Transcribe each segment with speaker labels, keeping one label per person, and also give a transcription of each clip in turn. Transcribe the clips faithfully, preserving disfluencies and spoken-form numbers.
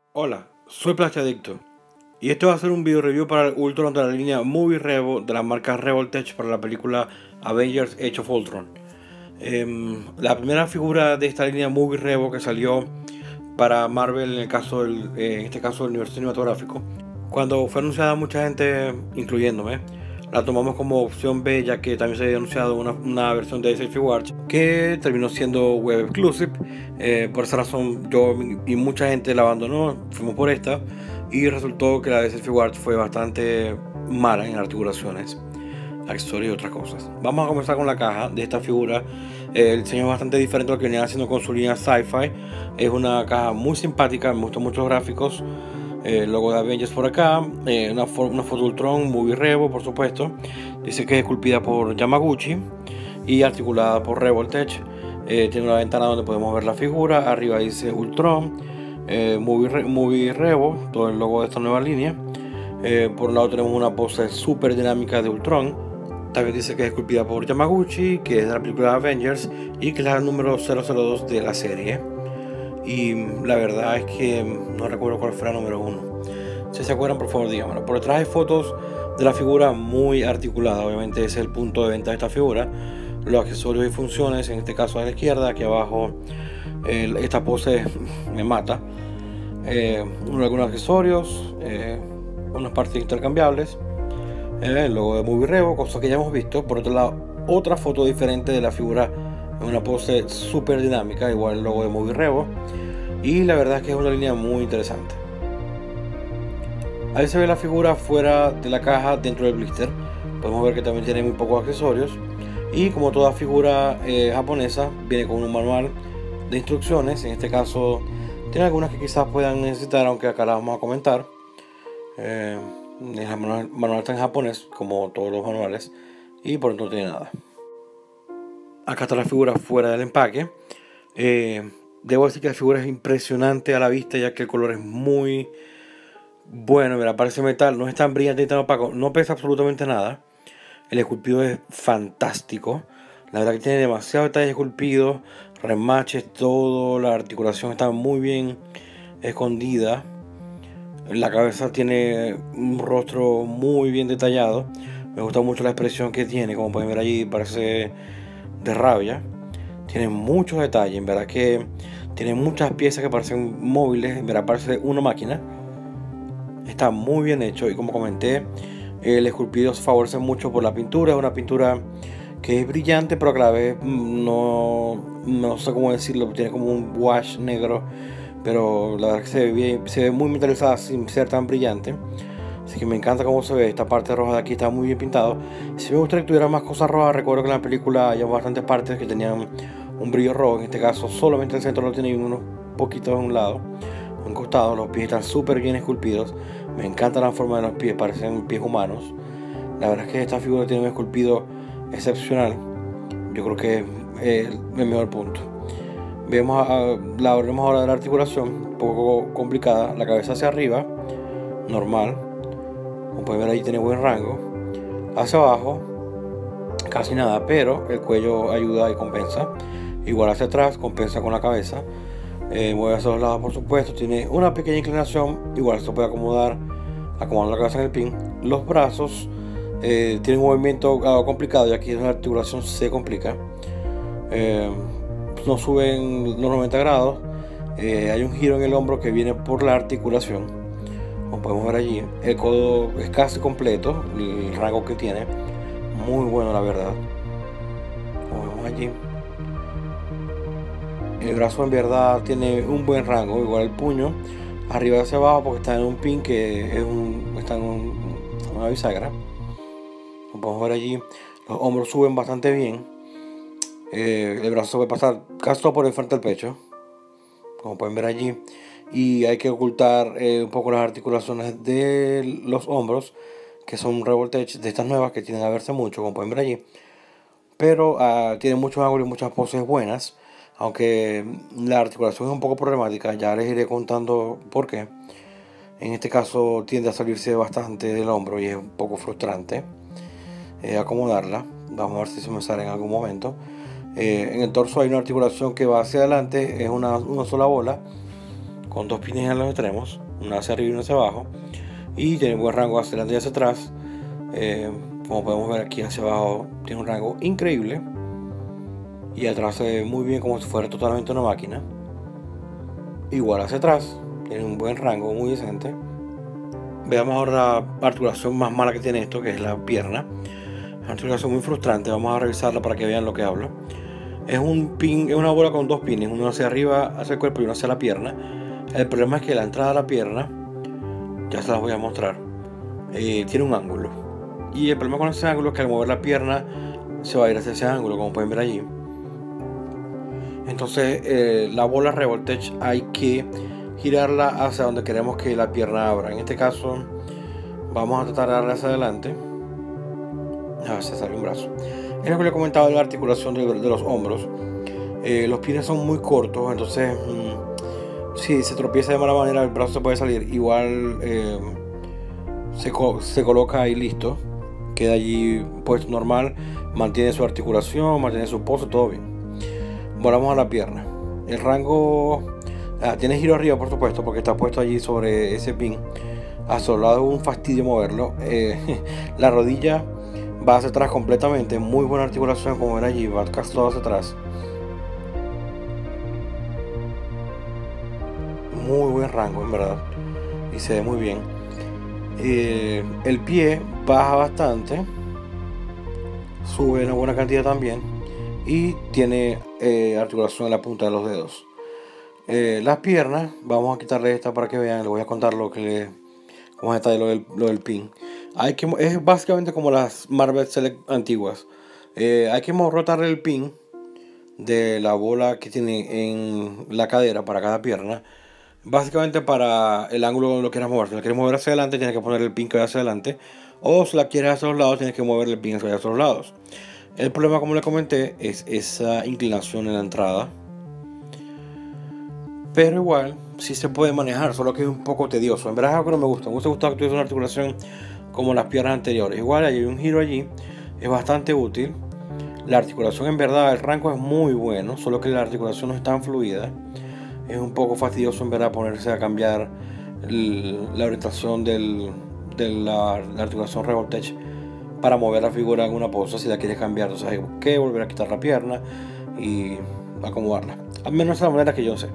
Speaker 1: Hola, soy Plastiadicto y este va a ser un video review para el Ultron de la línea Movie Revo de la marca Revoltech para la película Avengers Age of Ultron. Eh, la primera figura de esta línea Movie Revo que salió para Marvel en, el caso del, eh, en este caso del universo cinematográfico. Cuando fue anunciada, mucha gente, incluyéndome, la tomamos como opción B, ya que también se había anunciado una, una versión de Selfie Watch que terminó siendo web exclusive. Eh, por esa razón yo y mucha gente la abandonó, fuimos por esta, y resultó que la de Selfie Watch fue bastante mala en articulaciones, accesorios y otras cosas. Vamos a comenzar con la caja de esta figura. Eh, el diseño es bastante diferente a lo que venía haciendo con su línea Sci-Fi. Es una caja muy simpática, me gustan mucho los gráficos. El eh, logo de Avengers por acá, eh, una, una foto Ultron, Movie Revo, por supuesto. Dice que es esculpida por Yamaguchi y articulada por Revoltech. Eh, tiene una ventana donde podemos ver la figura. Arriba dice Ultron, eh, Movie, Re Movie Revo, todo el logo de esta nueva línea. Eh, por un lado tenemos una pose súper dinámica de Ultron. También dice que es esculpida por Yamaguchi, que es de la película Avengers y que es la número cero cero dos de la serie. Y la verdad es que no recuerdo cuál fue la número uno. Si se acuerdan, por favor díganmelo. Por detrás hay fotos de la figura muy articulada. Obviamente ese es el punto de venta de esta figura. Los accesorios y funciones, en este caso a la izquierda, aquí abajo el, esta pose me mata. Eh, algunos accesorios, eh, unas partes intercambiables, eh, el logo de Movie Revo, cosa que ya hemos visto. Por otro lado, otra foto diferente de la figura en una pose súper dinámica, igual el logo de Movie Revo, y la verdad es que es una línea muy interesante. Ahí se ve la figura fuera de la caja, dentro del blister. Podemos ver que también tiene muy pocos accesorios, y como toda figura eh, japonesa, viene con un manual de instrucciones. En este caso tiene algunas que quizás puedan necesitar, aunque acá las vamos a comentar. eh, el manual, manual está en japonés, como todos los manuales, y por tanto no tiene nada. Acá está la figura fuera del empaque. Eh, debo decir que la figura es impresionante a la vista, ya que el color es muy bueno. Mira, parece metal, no es tan brillante ni tan opaco, no pesa absolutamente nada. El esculpido es fantástico. La verdad que tiene demasiado detalle esculpido, remaches, todo. La articulación está muy bien escondida. La cabeza tiene un rostro muy bien detallado. Me gusta mucho la expresión que tiene, como pueden ver allí, parece de rabia. Tiene muchos detalles, en verdad que tiene muchas piezas que parecen móviles, en verdad parece una máquina. Está muy bien hecho, y como comenté, el esculpido se favorece mucho por la pintura. Es una pintura que es brillante, pero que a la vez no, no sé cómo decirlo, tiene como un wash negro, pero la verdad que se ve, bien, se ve muy metalizada sin ser tan brillante. Así que me encanta cómo se ve. Esta parte roja de aquí está muy bien pintado. Si me gustaría que tuviera más cosas rojas, recuerdo que en la película hay bastantes partes que tenían un brillo rojo. En este caso solamente el centro lo tiene, y unos poquitos a un lado, a un costado. Los pies están súper bien esculpidos. Me encanta la forma de los pies, parecen pies humanos. La verdad es que esta figura tiene un esculpido excepcional. Yo creo que es el mejor punto. Vemos a, la hablemos ahora de la articulación, un poco complicada. La cabeza hacia arriba, normal. Como pueden ver ahí, tiene buen rango. Hacia abajo casi nada, pero el cuello ayuda y compensa. Igual hacia atrás, compensa con la cabeza. Eh, mueve hacia los lados, por supuesto. Tiene una pequeña inclinación, igual se puede acomodar, acomodar la cabeza en el pin. Los brazos eh, tienen un movimiento algo complicado, y aquí la articulación se complica. Eh, no suben los noventa grados. Eh, hay un giro en el hombro que viene por la articulación, como podemos ver allí. El codo es casi completo, el rango que tiene, muy bueno la verdad, como vemos allí. El brazo en verdad tiene un buen rango, igual el puño, arriba y hacia abajo, porque está en un pin que es un, está en un, una bisagra. Como podemos ver allí, los hombros suben bastante bien. Eh, el brazo puede pasar casi todo por el frente del pecho, como pueden ver allí. Y hay que ocultar eh, un poco las articulaciones de los hombros, que son Revoltech de estas nuevas que tienden a verse mucho, como pueden ver allí. Pero uh, tiene muchos ángulos y muchas poses buenas, aunque la articulación es un poco problemática. Ya les iré contando por qué. En este caso tiende a salirse bastante del hombro y es un poco frustrante eh, acomodarla. Vamos a ver si se me sale en algún momento. Eh, en el torso hay una articulación que va hacia adelante, es una, una sola bola. con dos pines en los extremos, una hacia arriba y una hacia abajo, y tiene buen rango hacia adelante y hacia atrás. Eh, como podemos ver aquí hacia abajo tiene un rango increíble, y atrás se ve muy bien como si fuera totalmente una máquina. Igual hacia atrás tiene un buen rango, muy decente. Veamos ahora la articulación más mala que tiene esto, que es la pierna. Es una articulación muy frustrante. Vamos a revisarla para que vean lo que hablo. Es un pin, es una bola con dos pines, uno hacia arriba hacia el cuerpo y uno hacia la pierna. El problema es que la entrada a la pierna, ya se las voy a mostrar, eh, tiene un ángulo. Y el problema con ese ángulo es que al mover la pierna se va a ir hacia ese ángulo, como pueden ver allí. Entonces eh, la bola Revoltech hay que girarla hacia donde queremos que la pierna abra. En este caso vamos a tratar de darle hacia adelante. Ah, se sale un brazo. Es lo que le comentaba de la articulación de, de los hombros. Eh, los pines son muy cortos, entonces mmm, si se tropieza de mala manera el brazo se puede salir. Igual eh, se, se coloca ahí listo, queda allí puesto normal, mantiene su articulación, mantiene su pose, todo bien. Volvamos a la pierna. El rango ah, tiene giro arriba, por supuesto, porque está puesto allí sobre ese pin. A su lado es un fastidio moverlo. Eh, la rodilla va hacia atrás completamente. Muy buena articulación, como ven allí, va casi todo hacia atrás. Muy buen rango, en verdad. Y se ve muy bien. Eh, el pie baja bastante. Sube una buena cantidad también. Y tiene eh, articulación en la punta de los dedos. Eh, las piernas, vamos a quitarle esta para que vean. Les voy a contar lo que le, cómo está lo del, lo del pin. Hay que, es básicamente como las Marvel Select antiguas. Eh, hay que rotarle el pin de la bola que tiene en la cadera para cada pierna. Básicamente para el ángulo donde lo quieras mover. Si la quieres mover hacia adelante, tienes que poner el pin que vaya hacia adelante. O si la quieres hacia los lados, tienes que mover el pin hacia los lados. El problema, como les comenté, es esa inclinación en la entrada. Pero igual, sí se puede manejar, solo que es un poco tedioso. En verdad es algo que no me gusta. Me gusta que tuviese una articulación como las piernas anteriores. Igual hay un giro allí, es bastante útil. La articulación, en verdad, el rango es muy bueno, solo que la articulación no es tan fluida. Es un poco fastidioso, en verdad, ponerse a cambiar el, la orientación del, de la, la articulación Revoltech para mover la figura en una pose. Si la quieres cambiar, entonces hay que volver a quitar la pierna y acomodarla. Al menos de la manera que yo sé.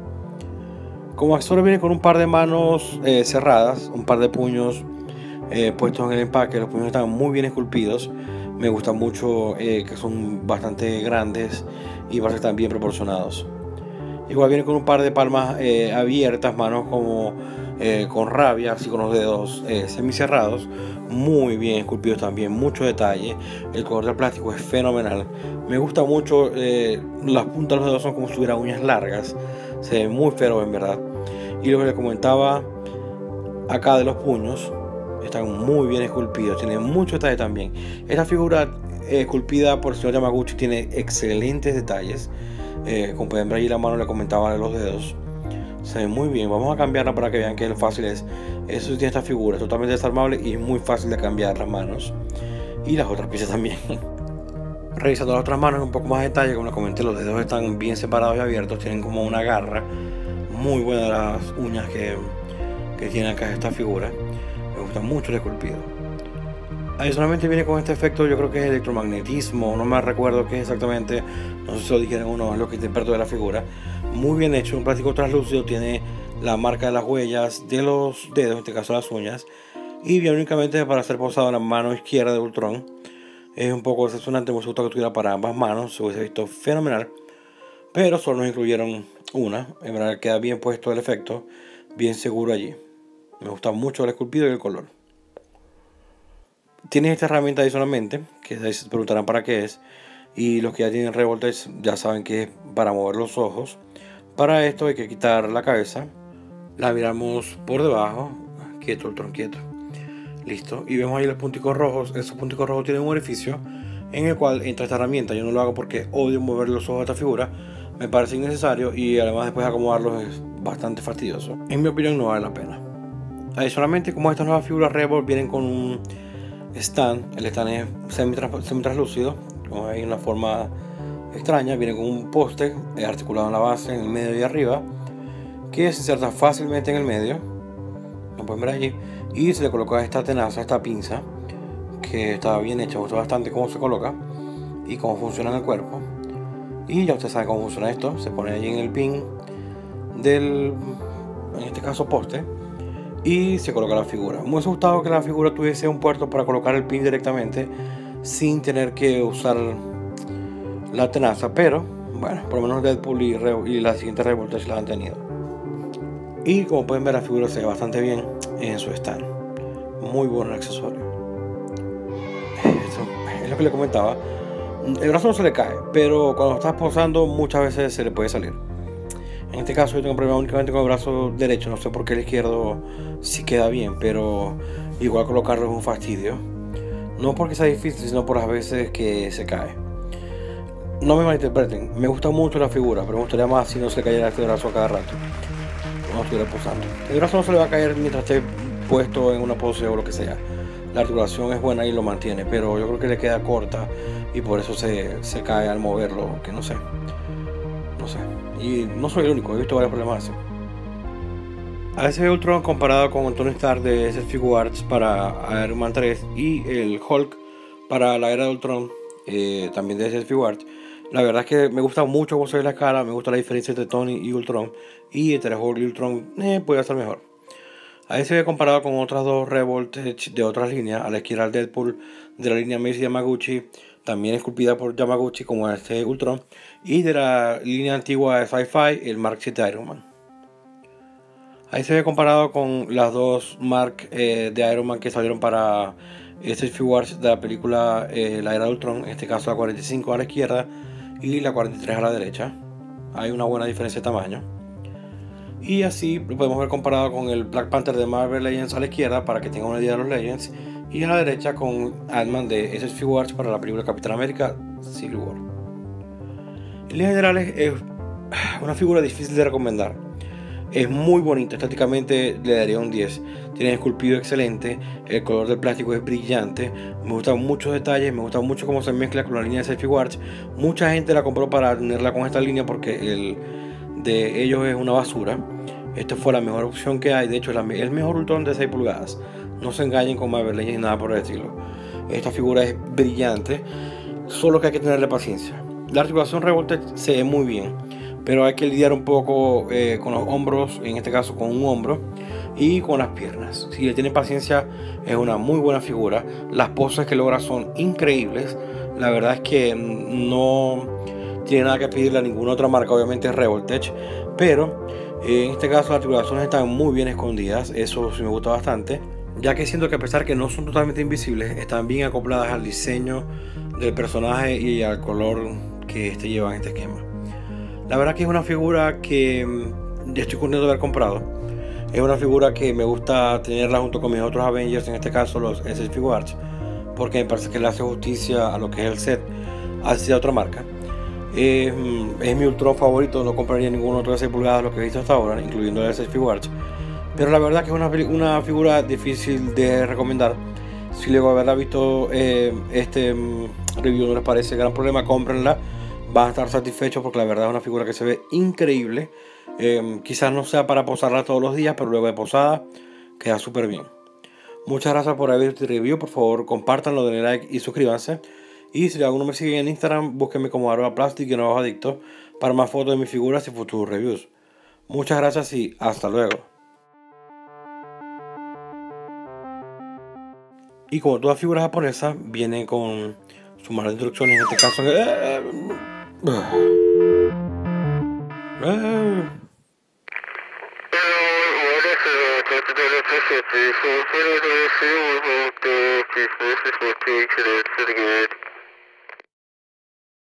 Speaker 1: Como accesorio viene con un par de manos eh, cerradas, un par de puños eh, puestos en el empaque. Los puños están muy bien esculpidos. Me gusta mucho eh, que son bastante grandes y parece que están bien proporcionados. Igual viene con un par de palmas eh, abiertas, manos como eh, con rabia, así con los dedos eh, semicerrados, muy bien esculpidos también, mucho detalle. El color del plástico es fenomenal. Me gusta mucho, eh, las puntas de los dedos son como si tuviera uñas largas, se ve muy feo en verdad. Y lo que les comentaba acá de los puños, están muy bien esculpidos, tienen mucho detalle también. Esta figura eh, esculpida por el señor Yamaguchi tiene excelentes detalles. Eh, como pueden ver allí la mano, le comentaba de los dedos, se ve muy bien. Vamos a cambiarla para que vean que fácil es. Eso tiene esta figura, es totalmente desarmable y es muy fácil de cambiar las manos y las otras piezas también. Revisando las otras manos en un poco más de detalle, como les comenté, los dedos están bien separados y abiertos, tienen como una garra muy buena, las uñas que, que tiene acá esta figura. Me gusta mucho el esculpido. Adicionalmente viene con este efecto, yo creo que es electromagnetismo, no me recuerdo qué es exactamente, no sé si lo dijeron o no, es lo que interpreto de la figura. Muy bien hecho, un plástico translúcido, tiene la marca de las huellas de los dedos, en este caso las uñas, y viene únicamente para ser posado en la mano izquierda de Ultron. Es un poco decepcionante, me gusta que tuviera para ambas manos, se hubiese visto fenomenal, pero solo nos incluyeron una. En verdad queda bien puesto el efecto, bien seguro allí. Me gusta mucho el esculpido y el color. Tienes esta herramienta adicionalmente, que se preguntarán para qué es, y los que ya tienen Revoltech ya saben que es para mover los ojos. Para esto hay que quitar la cabeza, la miramos por debajo, quieto, Ultron, quieto, listo, y vemos ahí los punticos rojos. Esos punticos rojos tienen un orificio en el cual entra esta herramienta. Yo no lo hago porque odio mover los ojos de esta figura, me parece innecesario y además después acomodarlos es bastante fastidioso. En mi opinión no vale la pena. Adicionalmente, como estas nuevas figuras Revoltech vienen con un stand, el stand es semi-translúcido, como hay una forma extraña, viene con un poste articulado en la base, en el medio y arriba, que se inserta fácilmente en el medio, lo pueden ver allí, y se le coloca esta tenaza, esta pinza, que está bien hecha, me gusta bastante cómo se coloca y cómo funciona en el cuerpo. Y ya usted sabe cómo funciona esto, se pone allí en el pin del, en este caso, poste, y se coloca la figura. Me hubiese gustado que la figura tuviese un puerto para colocar el pin directamente sin tener que usar la tenaza, pero bueno, por lo menos Deadpool y, Re y la siguiente Revoltage la han tenido. Y como pueden ver, la figura se ve bastante bien en su stand. Muy buen accesorio. Esto es lo que le comentaba. El brazo no se le cae, pero cuando estás posando muchas veces se le puede salir. En este caso yo tengo problema únicamente con el brazo derecho, no sé por qué el izquierdo sí queda bien, pero igual colocarlo es un fastidio. No porque sea difícil, sino por las veces que se cae. No me malinterpreten, me gusta mucho la figura, pero me gustaría más si no se cayera este brazo a cada rato, no estuviera posando. El brazo no se le va a caer mientras esté puesto en una pose o lo que sea. La articulación es buena y lo mantiene, pero yo creo que le queda corta y por eso se, se cae al moverlo, que no sé. No sé. Y no soy el único, he visto varios problemas así. A veces veo Ultron comparado con Tony Stark de S S Figuarts para Iron Man tres y el Hulk para la era de Ultron, eh, también de S S Figuarts. La verdad es que me gusta mucho cómo se ve la cara, me gusta la diferencia entre Tony y Ultron, y entre Hulk y Ultron eh, puede ser mejor. A veces ve comparado con otras dos Revoltage de otras líneas, a la izquierda el Deadpool de la línea Macy Yamaguchi, también esculpida por Yamaguchi como este Ultron, y de la línea antigua de Sci-Fi, el Mark siete Iron Man. Ahí se ve comparado con las dos Mark eh, de Iron Man que salieron para S S Figuarts de la película eh, La Era de Ultron, en este caso la cuarenta y cinco a la izquierda y la cuarenta y tres a la derecha. Hay una buena diferencia de tamaño. Y así lo podemos ver comparado con el Black Panther de Marvel Legends a la izquierda para que tengan una idea de los Legends, y a la derecha con Ant-Man de S S Figuarts para la película Capitán América Civil War. En líneas generales es una figura difícil de recomendar. Es muy bonita, estéticamente le daría un diez. Tiene esculpido excelente, el color del plástico es brillante, me gustan muchos detalles, me gusta mucho cómo se mezcla con la línea de S S Figuarts. Mucha gente la compró para tenerla con esta línea porque el de ellos es una basura. Esta fue la mejor opción que hay, de hecho es el mejor Ultron de seis pulgadas. No se engañen con Marvel Legends ni nada por el estilo. Esta figura es brillante, solo que hay que tenerle paciencia. La articulación Revoltage se ve muy bien, pero hay que lidiar un poco eh, con los hombros, en este caso con un hombro, y con las piernas. Si le tienen paciencia, es una muy buena figura. Las poses que logra son increíbles. La verdad es que no tiene nada que pedirle a ninguna otra marca, obviamente es Revoltage, pero eh, en este caso las articulaciones están muy bien escondidas. Eso sí me gusta bastante, ya que siento que a pesar que no son totalmente invisibles, están bien acopladas al diseño del personaje y al color que este lleva en este esquema. La verdad que es una figura que ya estoy contento de haber comprado. Es una figura que me gusta tenerla junto con mis otros Avengers, en este caso los S S Figuarts, porque me parece que le hace justicia a lo que es el set hacia otra marca. Es, es mi Ultron favorito, no compraría ningún otro de seis pulgadas lo que he visto hasta ahora, incluyendo el S S Figuarts. Pero la verdad que es una, una figura difícil de recomendar. Si luego haberla visto eh, este um, review no les parece gran problema, cómprenla. Van a estar satisfechos porque la verdad es una figura que se ve increíble. Eh, quizás no sea para posarla todos los días, pero luego de posada queda súper bien. Muchas gracias por haber visto este review. Por favor, compártanlo, denle like y suscríbanse. Y si alguno me sigue en Instagram, búsquenme como arroba plastic y nuevos adictos para más fotos de mis figuras y futuros reviews. Muchas gracias y hasta luego. Y como toda figura japonesa, viene con su manual de instrucciones, en este caso. Uh.